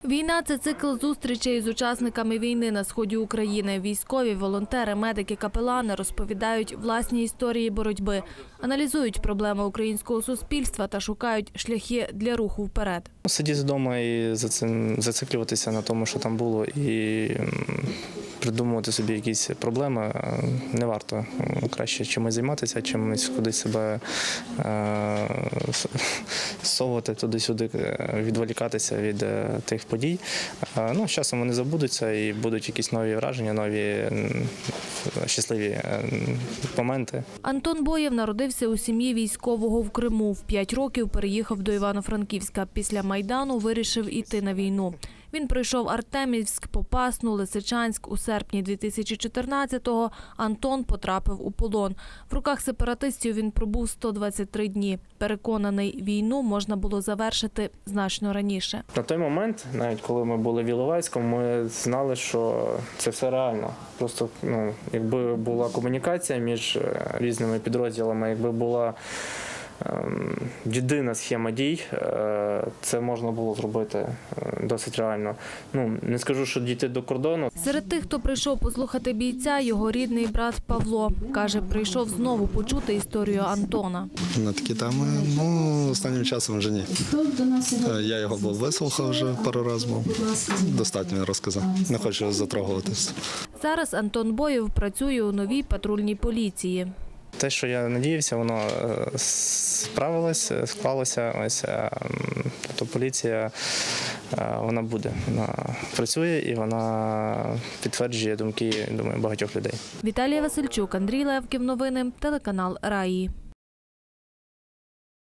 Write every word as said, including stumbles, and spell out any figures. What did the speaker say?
Війна – це цикл зустрічей з учасниками війни на сході України. Військові, волонтери, медики, капелани розповідають власні історії боротьби, аналізують проблеми українського суспільства та шукають шляхи для руху вперед. Сидіти вдома і за цим зациклюватися на тому, що там було, і придумувати собі якісь проблеми не варто. Краще чимось займатися, чимось кудись себе совувати туди-сюди, відволікатися від тих подій. Ну, з часом вони забудуться і будуть якісь нові враження, нові щасливі моменти. Антон Боєв народився у сім'ї військового в Криму. В п'ять років переїхав до Івано-Франківська. Після Майдану вирішив іти на війну. Він пройшов Артемівськ, Попасну, Лисичанськ. У серпні дві тисячі чотирнадцятого Антон потрапив у полон. В руках сепаратистів він пробув сто двадцять три дні. Переконаний, війну можна було завершити значно раніше. На той момент, навіть коли ми були в Іловайську, ми знали, що це все реально. Просто, ну, якби була комунікація між різними підрозділами, якби була єдина схема дій, це можна було зробити досить реально. Ну, не скажу, що дійти до кордону. Серед тих, хто прийшов послухати бійця, його рідний брат Павло. Каже, прийшов знову почути історію Антона. На такі теми, ну, останнім часом вже ні. Я його був вислухав вже пару разів, достатньо він розказав. Не хочу затрагуватися. Зараз Антон Боєв працює у новій патрульній поліції. Те, що я надіявся, воно справилось, склалося. Ось, тобто поліція, вона буде, вона працює і вона підтверджує думки, думаю, багатьох людей. Віталія Васильчук, Андрій Левків. Новини. Телеканал Раї.